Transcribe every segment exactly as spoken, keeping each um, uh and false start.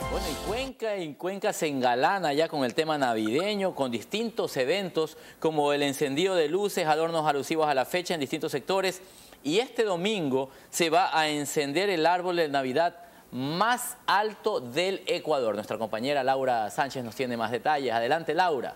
Bueno, y Cuenca, y Cuenca se engalana ya con el tema navideño, con distintos eventos como el encendido de luces, adornos alusivos a la fecha en distintos sectores. Y este domingo se va a encender el árbol de Navidad más alto del Ecuador. Nuestra compañera Laura Sánchez nos tiene más detalles. Adelante, Laura.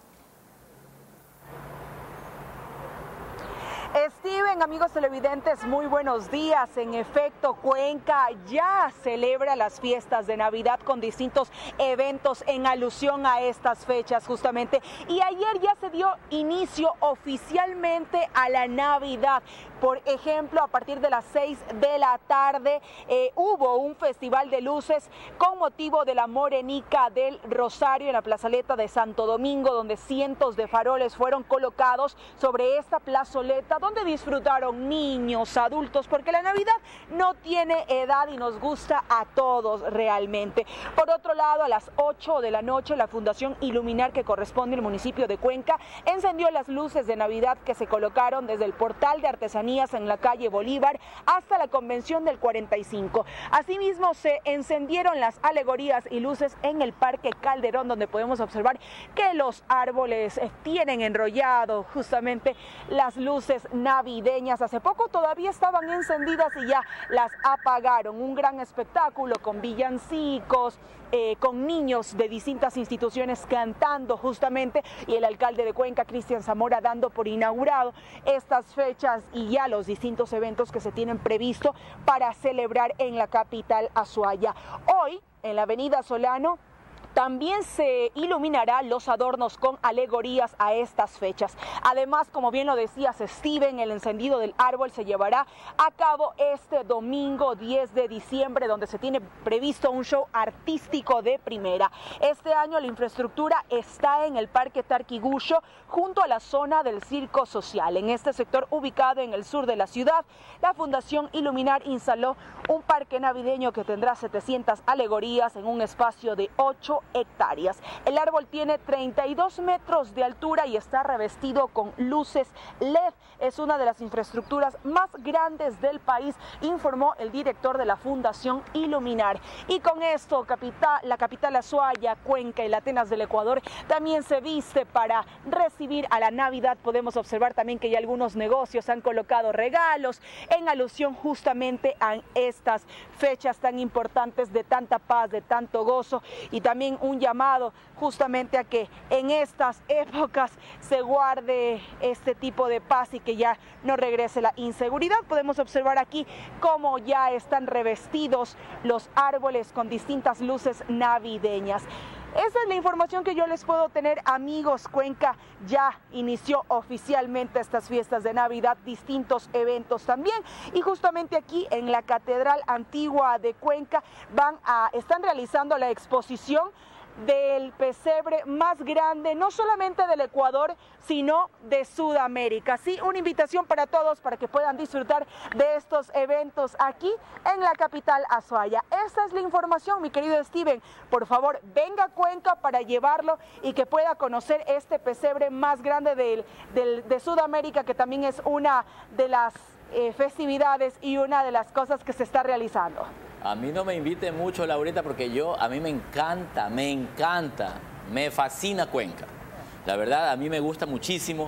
Steven, amigos televidentes, muy buenos días. En efecto, Cuenca ya celebra las fiestas de Navidad con distintos eventos en alusión a estas fechas justamente. Y ayer ya se dio inicio oficialmente a la Navidad. Por ejemplo, a partir de las seis de la tarde eh, hubo un festival de luces con motivo de la Morenica del Rosario en la plazoleta de Santo Domingo, donde cientos de faroles fueron colocados sobre esta plazoleta, donde disfrutaron niños, adultos, porque la Navidad no tiene edad y nos gusta a todos realmente. Por otro lado, a las ocho de la noche, la Fundación Iluminar, que corresponde al municipio de Cuenca, encendió las luces de Navidad que se colocaron desde el portal de artesanías en la calle Bolívar hasta la convención del cuarenta y cinco. Asimismo, se encendieron las alegorías y luces en el Parque Calderón, donde podemos observar que los árboles tienen enrollado justamente las luces navideñas. Hace poco todavía estaban encendidas y ya las apagaron. Un gran espectáculo con villancicos, eh, con niños de distintas instituciones cantando justamente, y el alcalde de Cuenca, Cristian Zamora, dando por inaugurado estas fechas y ya los distintos eventos que se tienen previsto para celebrar en la capital azuaya. Hoy, en la avenida Solano, también se iluminará los adornos con alegorías a estas fechas. Además, como bien lo decías, Steven, el encendido del árbol se llevará a cabo este domingo diez de diciembre, donde se tiene previsto un show artístico de primera. Este año la infraestructura está en el Parque Tarquiguyo, junto a la zona del Circo Social. En este sector, ubicado en el sur de la ciudad, la Fundación Iluminar instaló un parque navideño que tendrá setecientas alegorías en un espacio de ocho hectáreas. El árbol tiene treinta y dos metros de altura y está revestido con luces L E D. Es una de las infraestructuras más grandes del país, informó el director de la Fundación Iluminar. Y con esto, capital, la capital azuaya, Cuenca y la Atenas del Ecuador también se viste para recibir a la Navidad. Podemos observar también que ya algunos negocios han colocado regalos en alusión justamente a estas fechas tan importantes de tanta paz, de tanto gozo, y también un llamado justamente a que en estas épocas se guarde este tipo de paz y que ya no regrese la inseguridad. Podemos observar aquí cómo ya están revestidos los árboles con distintas luces navideñas. Esa es la información que yo les puedo tener, amigos. Cuenca ya inició oficialmente estas fiestas de Navidad, distintos eventos también, y justamente aquí en la Catedral Antigua de Cuenca van a, están realizando la exposición del pesebre más grande, no solamente del Ecuador, sino de Sudamérica. Sí, una invitación para todos para que puedan disfrutar de estos eventos aquí en la capital azuaya. Esta es la información, mi querido Steven. Por favor, venga a Cuenca para llevarlo y que pueda conocer este pesebre más grande del, del, de Sudamérica, que también es una de las eh, festividades y una de las cosas que se está realizando. A mí no me invite mucho, Laurita, porque yo, a mí me encanta, me encanta, me fascina Cuenca. La verdad, a mí me gusta muchísimo.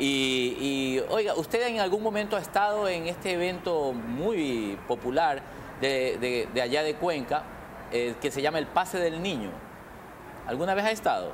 Y, y oiga, ¿usted en algún momento ha estado en este evento muy popular de, de, de allá de Cuenca, eh, que se llama el Pase del Niño? ¿Alguna vez ha estado?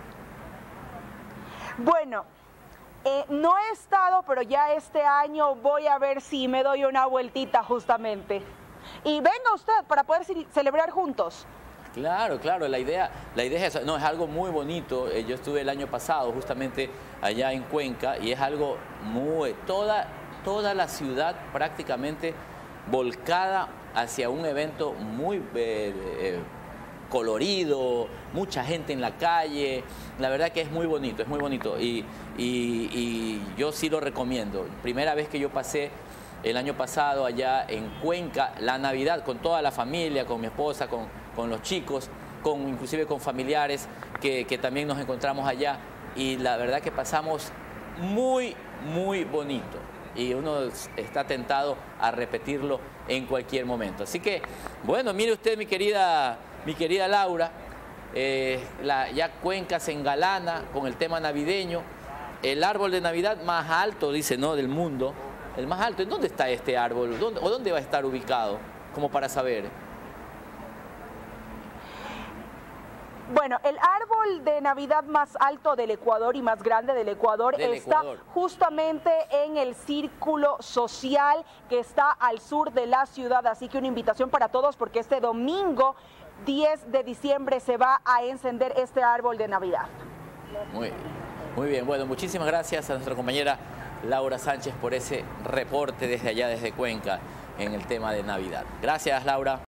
Bueno, eh, no he estado, pero ya este año voy a ver si me doy una vueltita justamente. Y venga usted para poder celebrar juntos. Claro, claro, la idea, la idea es eso. No, es algo muy bonito. Yo estuve el año pasado justamente allá en Cuenca y es algo muy... Toda, toda la ciudad prácticamente volcada hacia un evento muy eh, eh, colorido, mucha gente en la calle. La verdad que es muy bonito, es muy bonito. Y, y, y yo sí lo recomiendo. Primera vez que yo pasé el año pasado allá en Cuenca, la Navidad, con toda la familia, con mi esposa, con, con los chicos, con, inclusive con familiares que, que también nos encontramos allá. Y la verdad que pasamos muy, muy bonito. Y uno está tentado a repetirlo en cualquier momento. Así que, bueno, mire usted, mi querida mi querida Laura, eh, la, ya Cuenca se engalana con el tema navideño. El árbol de Navidad más alto, dice, ¿no?, del mundo. El más alto. ¿En dónde está este árbol? ¿Dónde, ¿O dónde va a estar ubicado? Como para saber. Bueno, el árbol de Navidad más alto del Ecuador y más grande del Ecuador del está Ecuador. justamente en el Círculo Social que está al sur de la ciudad. Así que una invitación para todos porque este domingo diez de diciembre se va a encender este árbol de Navidad. Muy bien, muy bien. Bueno, muchísimas gracias a nuestra compañera Laura Sánchez por ese reporte desde allá, desde Cuenca, en el tema de Navidad. Gracias, Laura.